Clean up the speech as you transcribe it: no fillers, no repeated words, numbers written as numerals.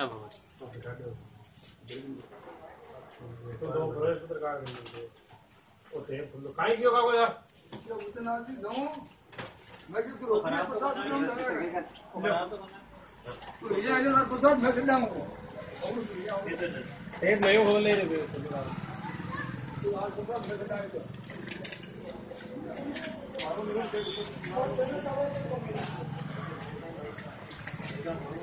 अब हो तो दो बड़े पत्रकार हैं ओते फुल काई क्यों का बोला जो उतना दी दो मैं कि तू खराब प्रसाद तो ये आगे ना प्रसाद मैं से डाऊं टेप नहीं हो ले रे तू आज प्रसाद मैं से डाऊं मारो मेरे